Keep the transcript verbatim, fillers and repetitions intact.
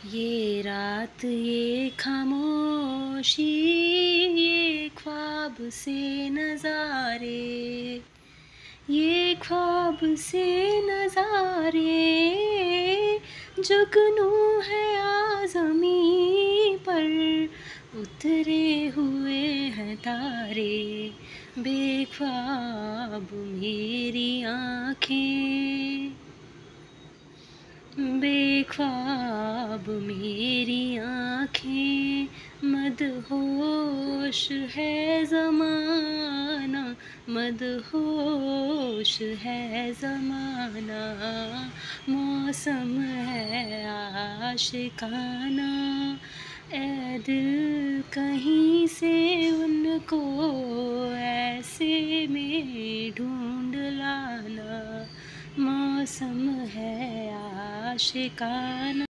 ये रात ये खामोशी, ये ख्वाब से नज़ारे, ये ख्वाब से नज़ारे, जुगनू है आज़मी पर उतरे हुए हैं तारे। बेख्वाब मेरी आँखें, बेख्वाब मेरी आँखें, मदहोश है ज़माना, मदहोश है ज़माना। मौसम है आशिकाना, ऐ दिल कहीं से उनको ऐसे में ढूंढ लाना। मौसम है आशिकाना।